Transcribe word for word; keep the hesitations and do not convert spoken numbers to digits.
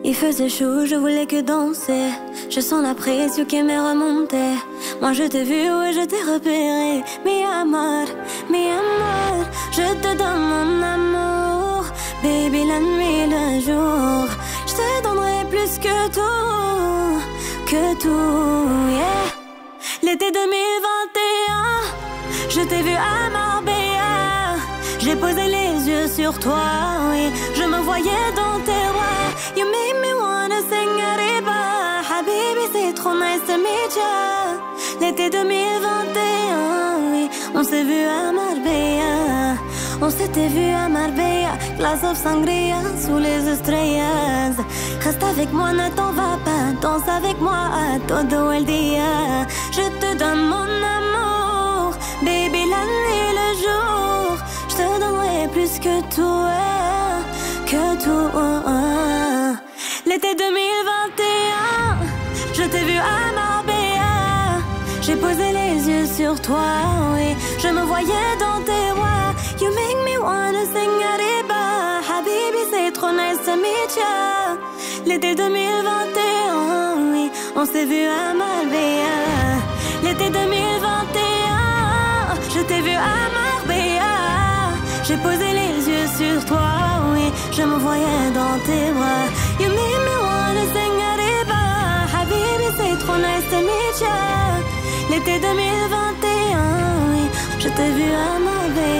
Il faisait chaud, je voulais que danser. Je sens la pression qui m'est remontée. Moi je t'ai vu, ouais je t'ai repéré. Mi amor, mi amor, je te donne mon amour. Baby la nuit et le jour, je te donnerai plus que tout, que tout, yeah. L'été deux mille vingt et un, je t'ai vu à Marbella. J'ai posé les yeux sur toi, oui, je me voyais dans tes bras. You make me wanna sing Arriba. Habibi, c'est trop nice to meet ya. L'été deux mille vingt et un, oui, on s'est vu à Marbella. On s'était vu à Marbella, glass of sangria sous les estrellas. Reste avec moi, ne t'en va pas, danse avec moi à todo el dia. Je te donne mon amour, baby la nuit et le jour. Je te donnerai plus que tout, que tout. L'été deux mille vingt et un, je t'ai vu à Marbella. J'ai posé les yeux sur toi, oui, je me voyais dans tes bras. You make me wanna sing Arriba. Habibi, c'est trop nice to meet ya. L'été deux mille vingt et un, oui, on s'est vu à Marbella. L'été deux mille vingt et un, je t'ai vu à Marbella. J'ai posé les yeux sur toi, oui, je me voyais dans tes bras. You make me wanna sing Arriba. Habibi, c'est trop nice to meet ya. L'été deux mille vingt et un, oui, je t'ai vu à Marbella.